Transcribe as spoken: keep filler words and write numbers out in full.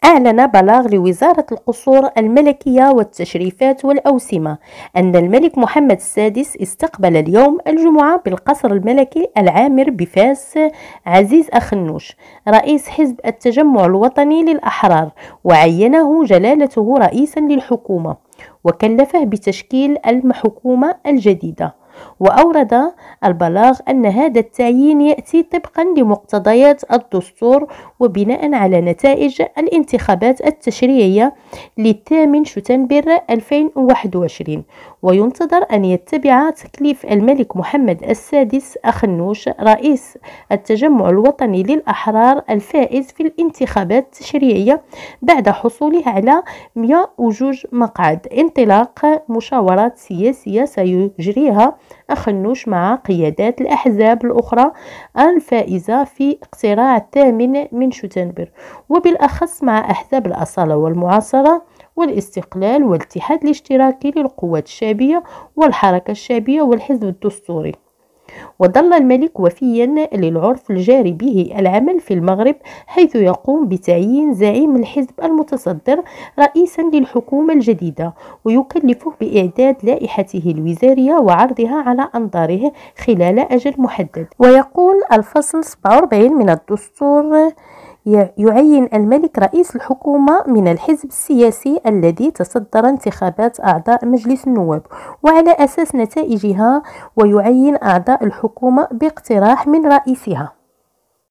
أعلن بلاغ لوزارة القصور الملكية والتشريفات والأوسمة أن الملك محمد السادس استقبل اليوم الجمعة بالقصر الملكي العامر بفاس عزيز أخنوش رئيس حزب التجمع الوطني للأحرار، وعينه جلالته رئيسا للحكومة وكلفه بتشكيل الحكومة الجديدة. وأورد البلاغ أن هذا التعيين يأتي طبقا لمقتضيات الدستور وبناء على نتائج الانتخابات التشريعية للثامن شتنبر ألفين وواحد وعشرين، وينتظر أن يتبع تكليف الملك محمد السادس أخنوش رئيس التجمع الوطني للأحرار الفائز في الانتخابات التشريعية بعد حصوله على مئة واحد مقعد انطلاق مشاورات سياسية سيجريها أخنوش مع قيادات الأحزاب الأخرى الفائزة في اقتراع الثامن من شتنبر، وبالأخص مع أحزاب الأصالة والمعاصرة والاستقلال والاتحاد الاشتراكي للقوات الشعبية والحركة الشعبية والحزب الدستوري. وظل الملك وفيا للعرف الجاري به العمل في المغرب، حيث يقوم بتعيين زعيم الحزب المتصدر رئيسا للحكومة الجديدة، ويكلفه بإعداد لائحته الوزارية وعرضها على أنظاره خلال أجل محدد. ويقول الفصل سبعة وأربعين من الدستور: يعين الملك رئيس الحكومة من الحزب السياسي الذي تصدر انتخابات أعضاء مجلس النواب وعلى أساس نتائجها، ويعين أعضاء الحكومة باقتراح من رئيسها.